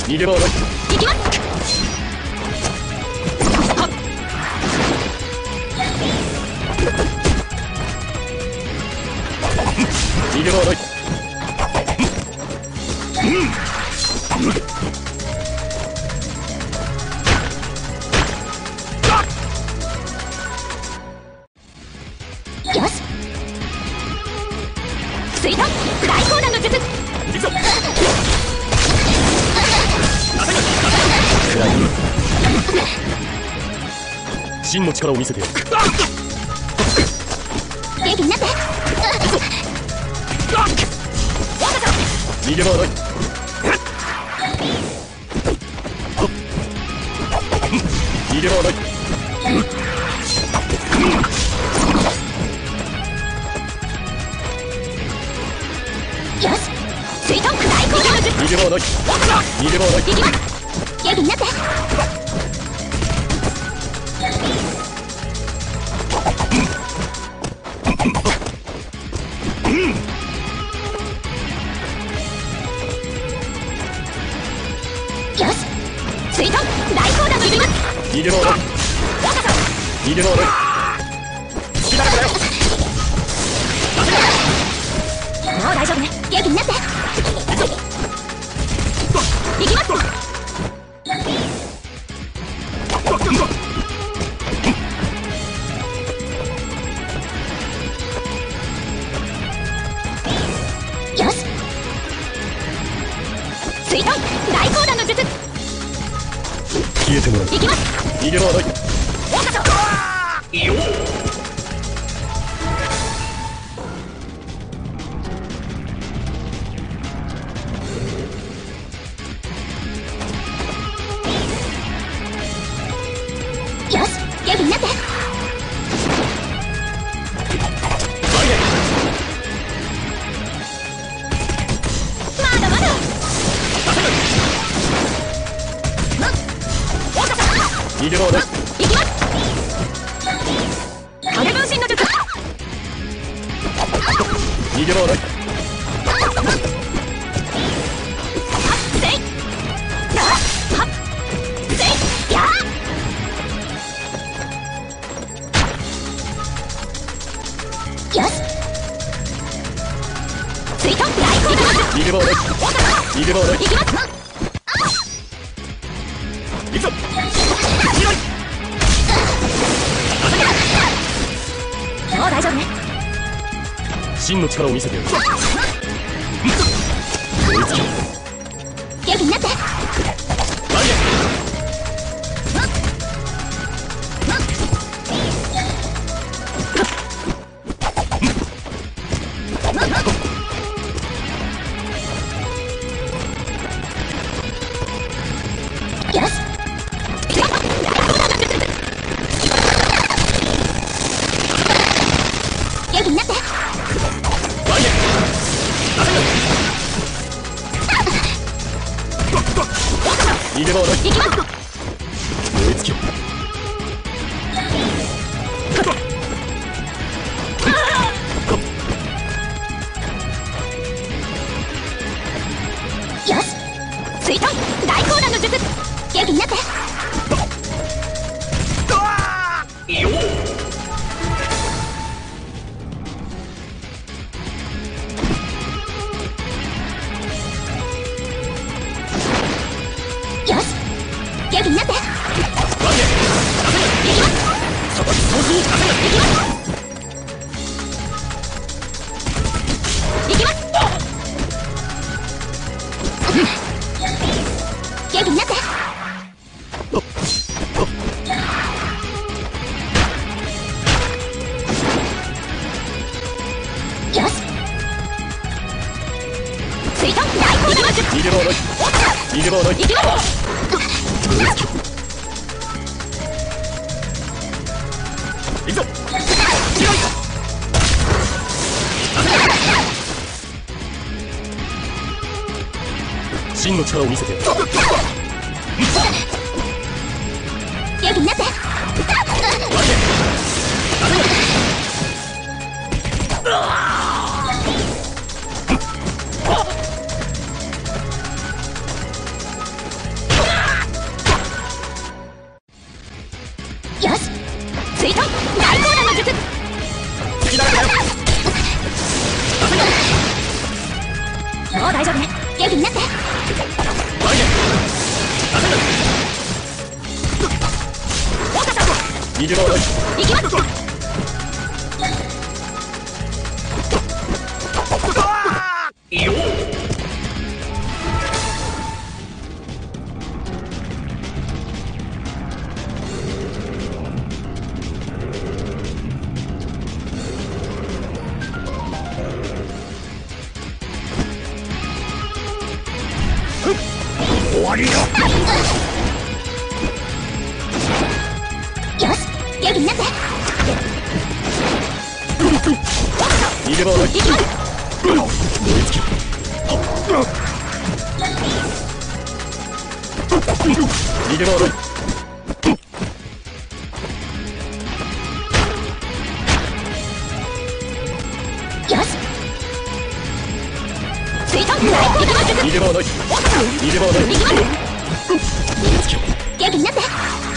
逃げ場はない。 行きます。 逃げ場はない。 よし。水遁大高難の術。 行くぞ。真の力を見せてやる。 元気になって。 逃げ場はない。逃げ場はない。 よし。水遁大高難の術。 逃げ場はない。逃げ場はない。 行きます。元気になって。よし。水遁大高難の術。 逃げ場はない。逃げ場はない。引きだれだよ。 もう大丈夫ね。元気になって。行きます。よし。水遁大高難の術。 消えてもらう。 行きます。 逃げ場はない。 よし。元気になって。まだまだ。 逃げ場はない。 行きます。影分身の術。 逃げ場はない。 せい。はっ。せい。やー。よし。水遁大高難の術。 逃げ場はない。逃げ場はない。 行きます。 行くぞ。 もう大丈夫ね。 真の力を見せてやる。追いつけ。 元気になって。よし。元気になって。 逃げ場はない。 行きます。 追いつけ。 よし。水遁大高難の術。元気になって。よし。元気になって。行きます。行きます。元気になって。よし。水遁大高難の術。 逃げ場はない。逃げ場はない。 行きます。 行くぞ。真の力を見せてやる。 元気になって。 もう大丈夫ね。元気になって。 前へ焦る岡さん逃げ場はない。 行きます。 よっ終わりよ。 よし元気になって。 逃げ場はない。 行きます。 追いつけ。逃げ場はない。 よし水遁大行動術。 逃げ場はない。逃げ場はない。 行きます。 追いつけ。 元気になって。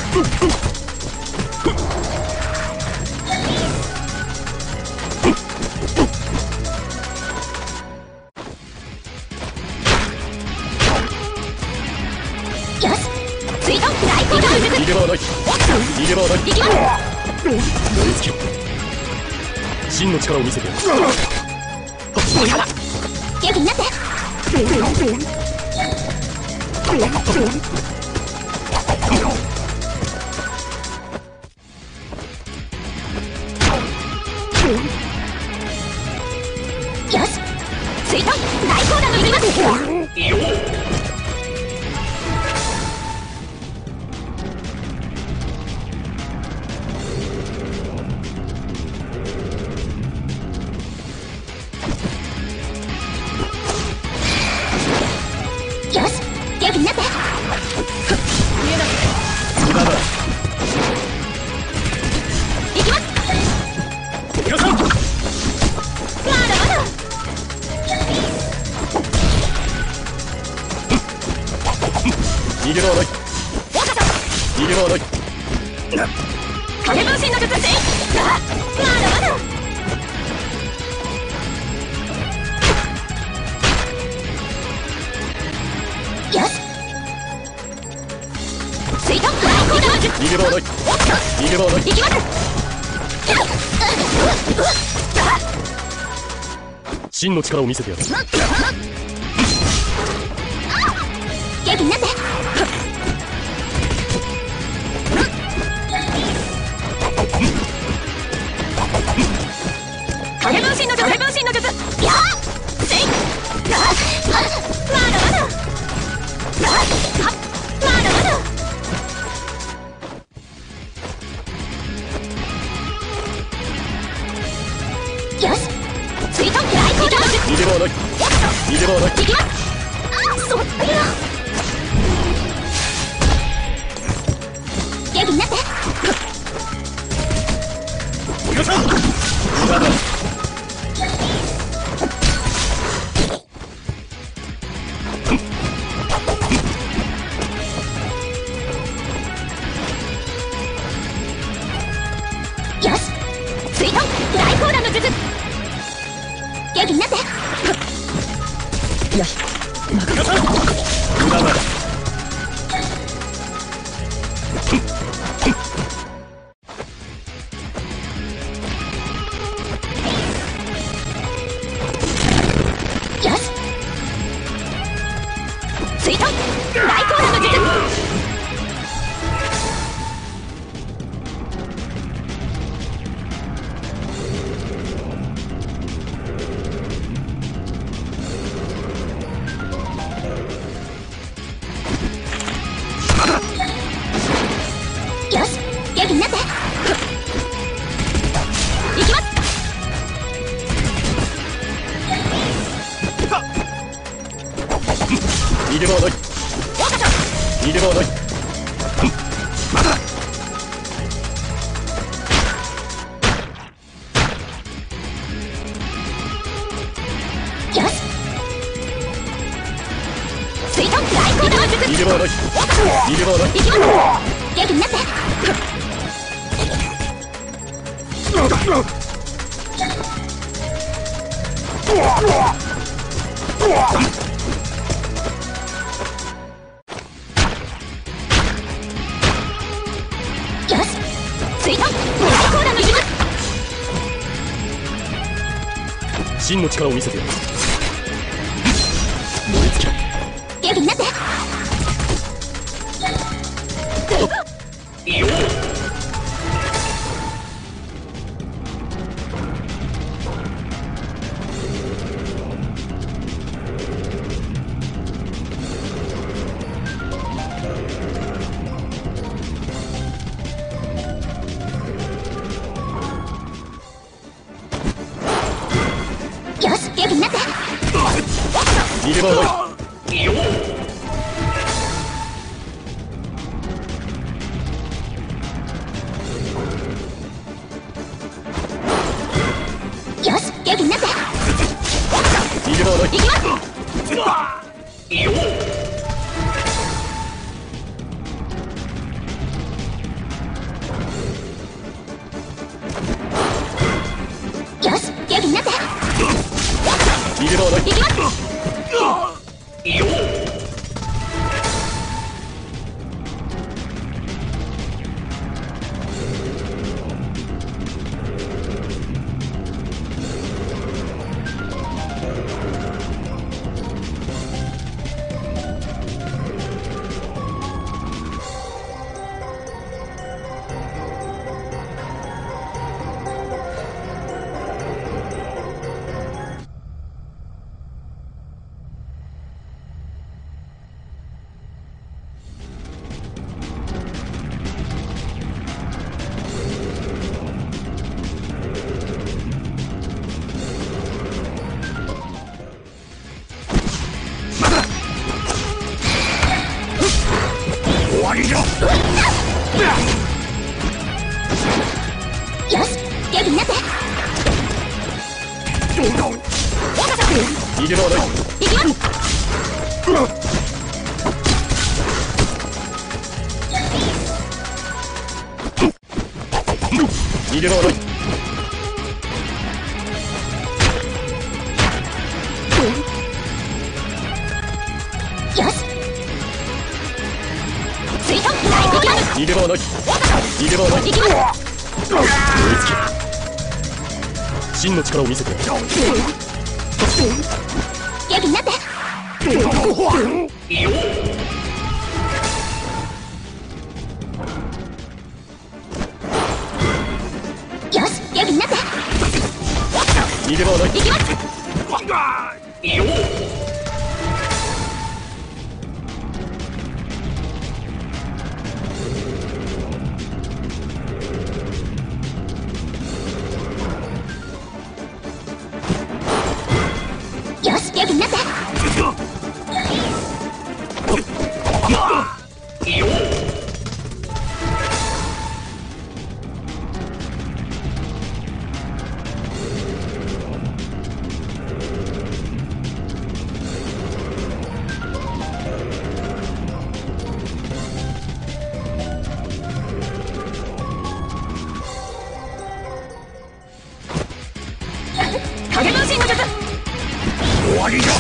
よし水遁大行動術。 逃げ場はない。逃げ場はない。 行きます。 追いつけ。真の力を見せてやる。 元気になって。よし水遁大行動に行きます。 よっよし元気になって。 無駄だ。 行きます。 皆さんまだまだ。 逃げ場はない。 岡さん逃げ場はない。 影分身の術師。まだまだ。よし水遁大行動術。 逃げ場はない。逃げ場はない。 行きます。 真の力を見せてやる。 元気になって。影分身の術。影分身の術。やっせい。まだまだ。まだまだ。よし水遁大行動術。 逃げ場はない。逃げ場はない。 行きます。そっくりだ。元気になって。 皆さん無駄だ。 よし水遁大行動の術。元気になって。よし皆さん無駄だ。 よし水遁大行動の術。よし元気になって。行きます。 逃げ場はない。 岡さん逃げ場はない。 よし水遁大行動術。 逃げ場はない。逃げ場はない。 行きます。元気になって。 よし追加大コーラの術。 真の力を見せてやる。燃え尽きろ。 元気になって。よし元気になって。 逃げ場はない。よし元気になって。逃げ場はない。 行きます。よし元気になって。 逃げ場はない。 行きます。 終わりじゃ。 よし元気になって。 逃げ場はない。 行きます。 逃げ場はない。 よし追加行きます。 逃げ場はない。逃げ場はない。 行きます。 燃え尽きろ。真の力を見せてやる。 元気になって。よし元気になって。 逃げ場はない。 行きます。よし元気になって。影分身の術。 終わりじゃ。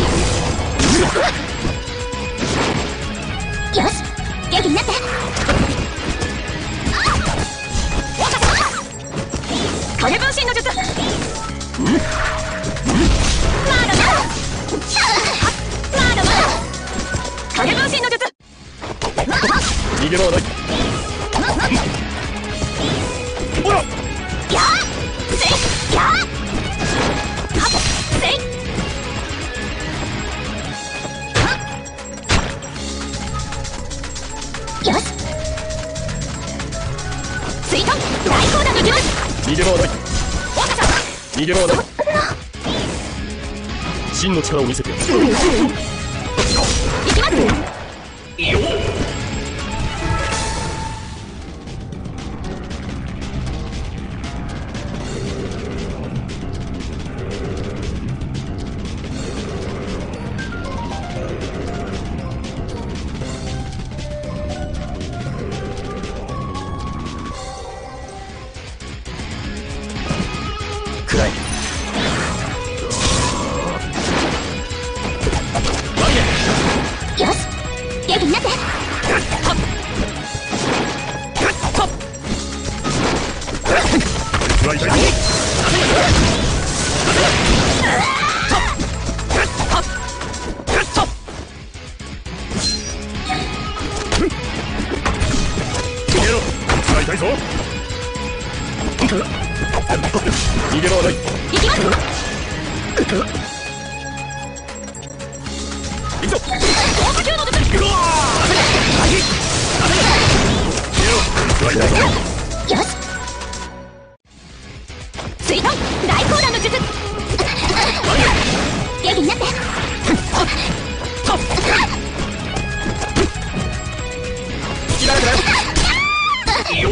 よし元気になって。影分身の術。まだまだまだまだ影分身の術。 逃げ場はない。 やっせいやっはっせいよし追加大砲弾いきます。 逃げ場はない。逃げ場はない。真の力を見せてやる。 いきます。 暗い。 行くぞ。 強化級の術。 うわーよし。水遁大光弾の術。元気になって。 引き慣れてないよ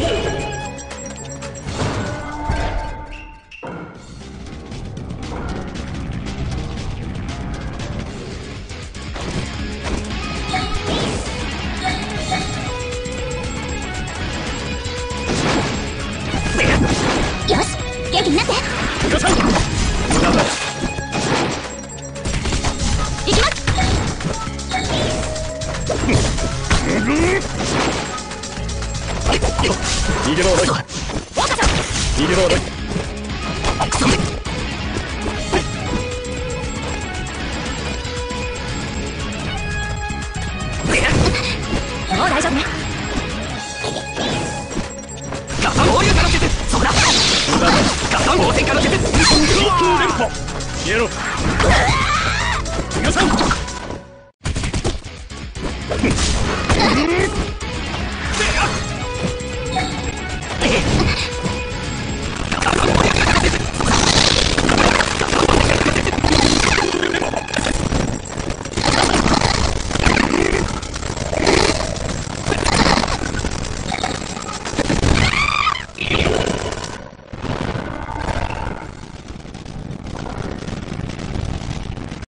よし元気になって。 よっしゃなんだいきます。 逃げろおい若さ逃げろおいもう大丈夫ね。 ガサン合流化の術。そこだ。ガサン応戦化の術。 連覇消えろよっしゃ